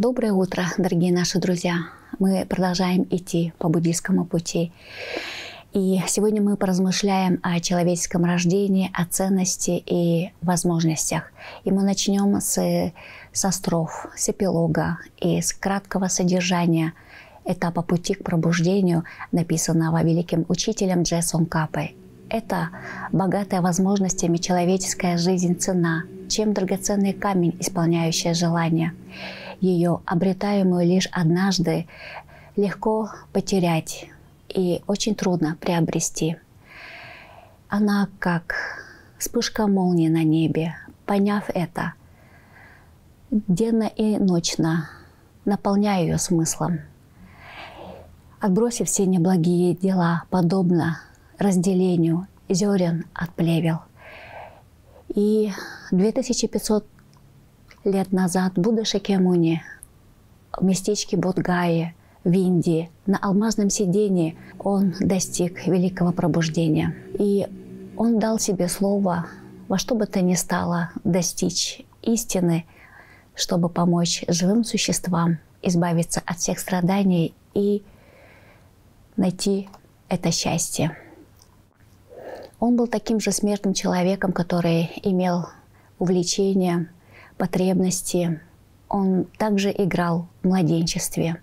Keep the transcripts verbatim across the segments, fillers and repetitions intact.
Доброе утро, дорогие наши друзья! Мы продолжаем идти по буддийскому пути. И сегодня мы поразмышляем о человеческом рождении, о ценности и возможностях. И мы начнем с, с остров, с эпилога и с краткого содержания этапа пути к пробуждению, написанного великим учителем Дже Сонгкапой. Это богатая возможностями человеческая жизнь цена, чем драгоценный камень, исполняющий желания. Ее, обретаемую лишь однажды, легко потерять и очень трудно приобрести. Она как вспышка молнии на небе. Поняв это, денно и ночно наполняю ее смыслом. Отбросив все неблагие дела, подобно разделению зерен от плевел. И две тысячи пятьсот лет назад Будда Шакьямуни в местечке Бодхгайи в Индии на алмазном сидении он достиг великого пробуждения. И он дал себе слово во что бы то ни стало достичь истины, чтобы помочь живым существам избавиться от всех страданий и найти это счастье. Он был таким же смертным человеком, который имел увлечения, потребности. Он также играл в младенчестве.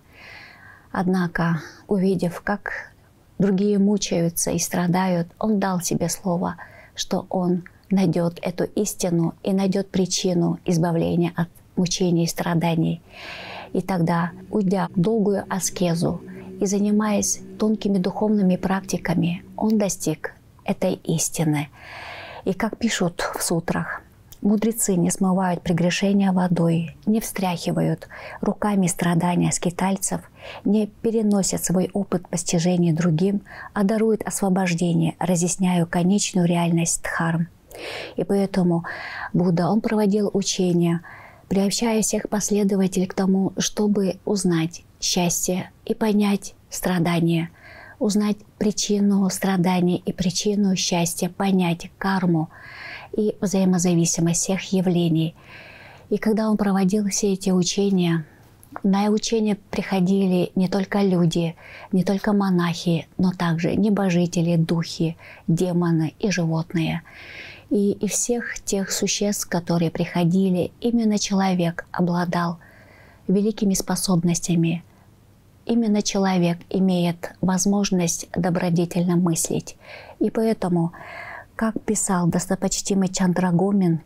Однако, увидев, как другие мучаются и страдают, он дал себе слово, что он найдет эту истину и найдет причину избавления от мучений и страданий. И тогда, уйдя в долгую аскезу и занимаясь тонкими духовными практиками, он достиг этой истины. И как пишут в сутрах, мудрецы не смывают прегрешения водой, не встряхивают руками страдания скитальцев, не переносят свой опыт постижения другим, а даруют освобождение, разъясняя конечную реальность дхарм. И поэтому Будда, он проводил учения, приобщая всех последователей к тому, чтобы узнать счастье и понять страдания, узнать причину страданий и причину счастья, понять карму и взаимозависимость всех явлений. И когда он проводил все эти учения, на учения приходили не только люди, не только монахи, но также небожители, духи, демоны и животные. И, и всех тех существ, которые приходили, именно человек обладал великими способностями. Именно человек имеет возможность добродетельно мыслить. И поэтому, как писал достопочтимый Чандрагомин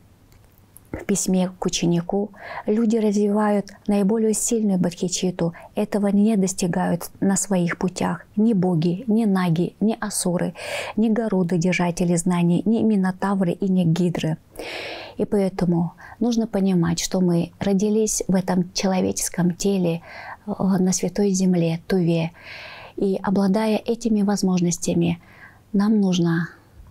в письме к ученику, люди развивают наиболее сильную бодхичитту. Этого не достигают на своих путях ни боги, ни наги, ни асуры, ни горуды, держатели знаний, ни минотавры и ни гидры. И поэтому нужно понимать, что мы родились в этом человеческом теле на Святой Земле, Туве. И обладая этими возможностями, нам нужно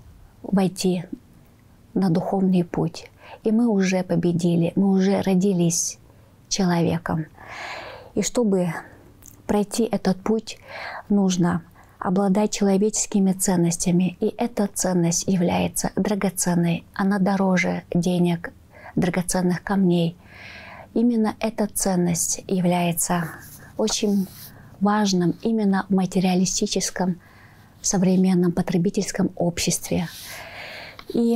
войти на духовный путь. И мы уже победили, мы уже родились человеком. И чтобы пройти этот путь, нужно обладать человеческими ценностями. И эта ценность является драгоценной. Она дороже денег, драгоценных камней. Именно эта ценность является очень важным именно в материалистическом, современном потребительском обществе. И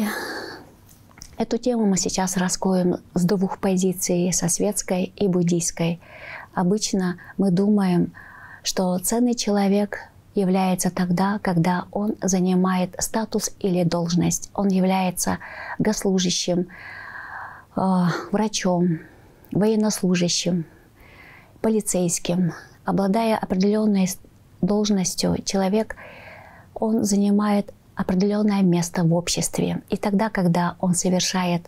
эту тему мы сейчас раскроем с двух позиций, со светской и буддийской. Обычно мы думаем, что ценный человек является тогда, когда он занимает статус или должность. Он является госслужащим, э, врачом, военнослужащим, полицейским. Обладая определенной должностью, человек, он занимает определенное место в обществе. И тогда, когда он совершает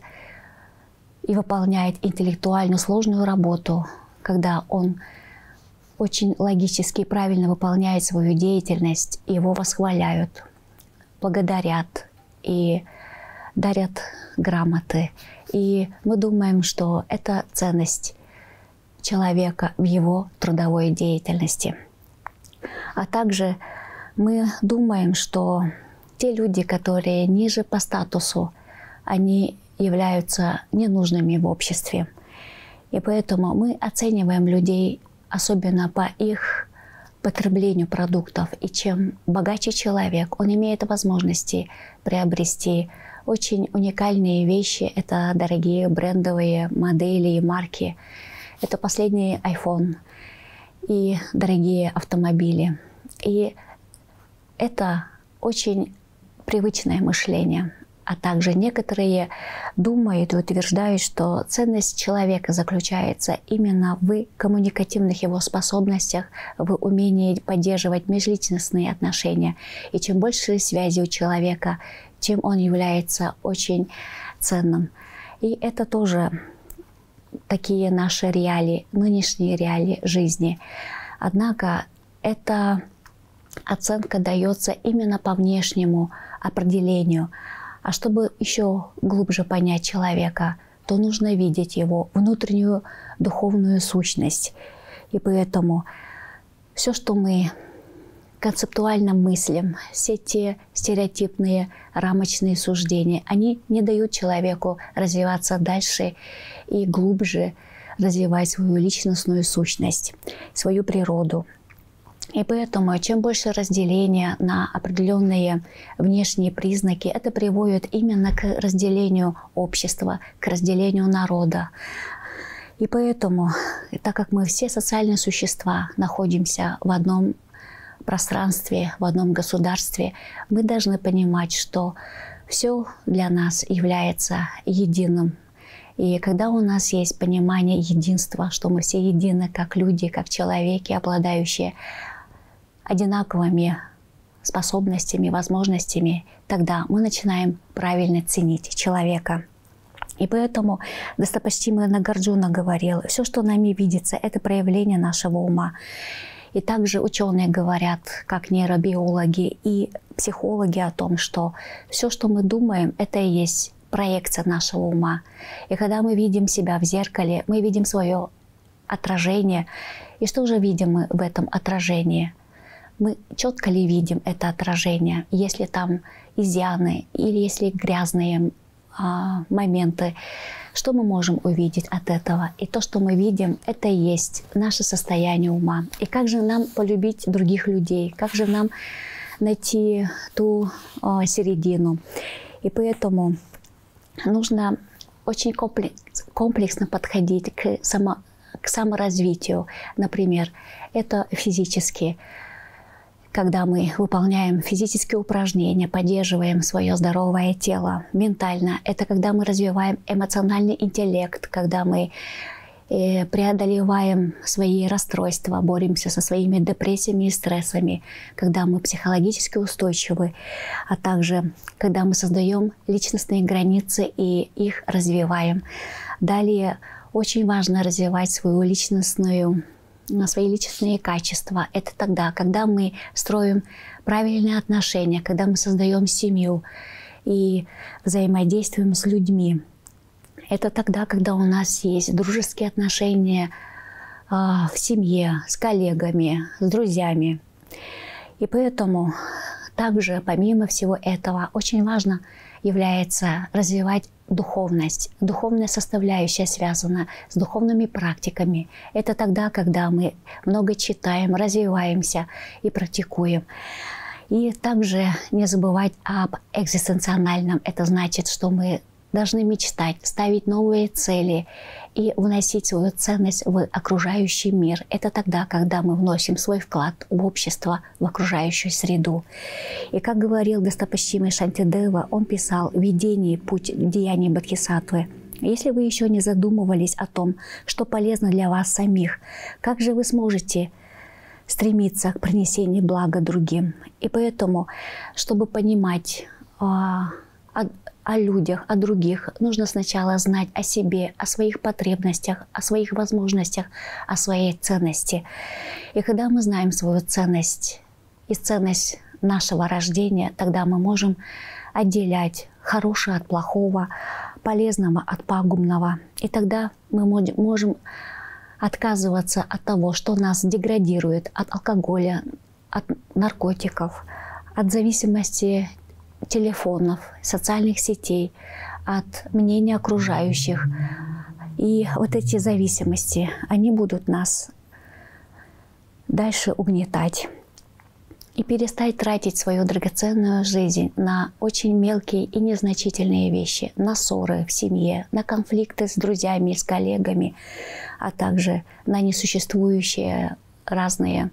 и выполняет интеллектуальную сложную работу, когда он очень логически и правильно выполняет свою деятельность, его восхваляют, благодарят и дарят грамоты. И мы думаем, что это ценность человека в его трудовой деятельности. А также мы думаем, что те люди, которые ниже по статусу, они являются ненужными в обществе. И поэтому мы оцениваем людей особенно по их потреблению продуктов. И чем богаче человек, он имеет возможности приобрести очень уникальные вещи. Это дорогие брендовые модели и марки. Это последний iPhone и дорогие автомобили. И это очень привычное мышление. А также некоторые думают и утверждают, что ценность человека заключается именно в коммуникативных его способностях, в умении поддерживать межличностные отношения. И чем больше связи у человека, тем он является очень ценным. И это тоже такие наши реалии, нынешние реалии жизни. Однако эта оценка дается именно по внешнему определению. А чтобы еще глубже понять человека, то нужно видеть его внутреннюю духовную сущность. И поэтому все, что мы концептуально мыслим, все те стереотипные рамочные суждения, они не дают человеку развиваться дальше и глубже развивать свою личностную сущность, свою природу. И поэтому, чем больше разделения на определенные внешние признаки, это приводит именно к разделению общества, к разделению народа. И поэтому, так как мы все социальные существа находимся в одном пространстве, в одном государстве, мы должны понимать, что все для нас является единым. И когда у нас есть понимание единства, что мы все едины как люди, как человеки, обладающие одинаковыми способностями, возможностями, тогда мы начинаем правильно ценить человека. И поэтому достопочтимый Нагарджуна говорил, все, что нами видится, это проявление нашего ума. И также ученые говорят, как нейробиологи и психологи, о том, что все, что мы думаем, это и есть проекция нашего ума. И когда мы видим себя в зеркале, мы видим свое отражение. И что же видим мы в этом отражении? Мы четко ли видим это отражение, если там изъяны или если грязные а, моменты, что мы можем увидеть от этого? И то, что мы видим, это и есть наше состояние ума. И как же нам полюбить других людей? Как же нам найти ту а, середину? И поэтому нужно очень комплекс, комплексно подходить к, само, к саморазвитию. Например, это физически. Когда мы выполняем физические упражнения, поддерживаем свое здоровое тело, ментально. Это когда мы развиваем эмоциональный интеллект, когда мы э, преодолеваем свои расстройства, боремся со своими депрессиями и стрессами, когда мы психологически устойчивы, а также когда мы создаем личностные границы и их развиваем. Далее очень важно развивать свою личностную на свои личностные качества. Это тогда, когда мы строим правильные отношения, когда мы создаем семью и взаимодействуем с людьми. Это тогда, когда у нас есть дружеские отношения э, в семье, с коллегами, с друзьями. И поэтому также, помимо всего этого, очень важно является развивать духовность. Духовная составляющая связана с духовными практиками. Это тогда, когда мы много читаем, развиваемся и практикуем. И также не забывать об экзистенциональном. Это значит, что мы должны мечтать, ставить новые цели и вносить свою ценность в окружающий мир. Это тогда, когда мы вносим свой вклад в общество, в окружающую среду. И как говорил достопочтимый Шантидева, он писал в видении «Путь деяний Бодхисаттвы». Если вы еще не задумывались о том, что полезно для вас самих, как же вы сможете стремиться к принесению блага другим? И поэтому, чтобы понимать о, о, о людях, о других, нужно сначала знать о себе, о своих потребностях, о своих возможностях, о своей ценности. И когда мы знаем свою ценность и ценность нашего рождения, тогда мы можем отделять хорошее от плохого, полезного от пагубного. И тогда мы можем отказываться от того, что нас деградирует, от алкоголя, от наркотиков, от зависимости телефонов, социальных сетей, от мнения окружающих. И вот эти зависимости, они будут нас дальше угнетать. И перестать тратить свою драгоценную жизнь на очень мелкие и незначительные вещи, на ссоры в семье, на конфликты с друзьями, с коллегами, а также на несуществующие разные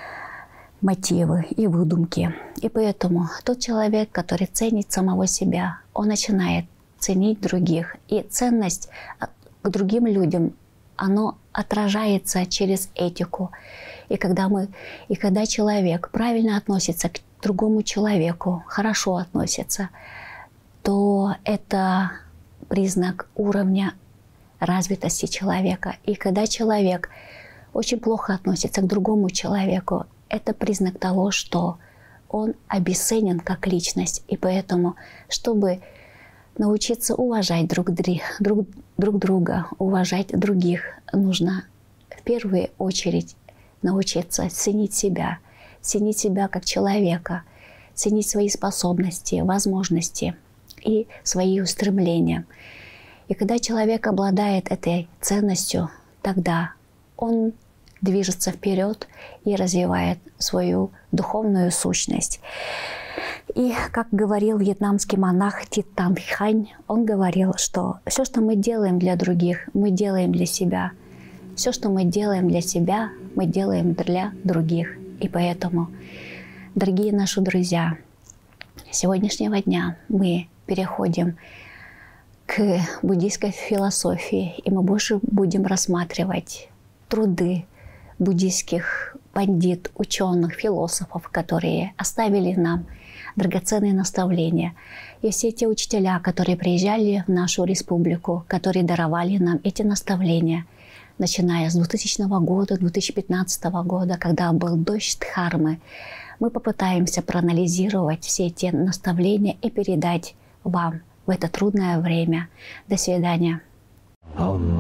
мотивы и выдумки. И поэтому тот человек, который ценит самого себя, он начинает ценить других. И ценность к другим людям, оно отражается через этику. И когда, мы, и когда человек правильно относится к другому человеку, хорошо относится, то это признак уровня развитости человека. И когда человек очень плохо относится к другому человеку, это признак того, что он обесценен как личность. И поэтому, чтобы научиться уважать друг, друг, друг друга, уважать других, нужно в первую очередь научиться ценить себя, ценить себя как человека, ценить свои способности, возможности и свои устремления. И когда человек обладает этой ценностью, тогда он движется вперед и развивает свою духовную сущность. И, как говорил вьетнамский монах Thich Nhat Hanh, он говорил, что все, что мы делаем для других, мы делаем для себя. Все, что мы делаем для себя, мы делаем для других. И поэтому, дорогие наши друзья, с сегодняшнего дня мы переходим к буддийской философии, и мы больше будем рассматривать труды буддийских пандит, ученых, философов, которые оставили нам драгоценные наставления. И все те учителя, которые приезжали в нашу республику, которые даровали нам эти наставления, начиная с двухтысячного года, две тысячи пятнадцатого года, когда был дождь Дхармы, мы попытаемся проанализировать все эти наставления и передать вам в это трудное время. До свидания.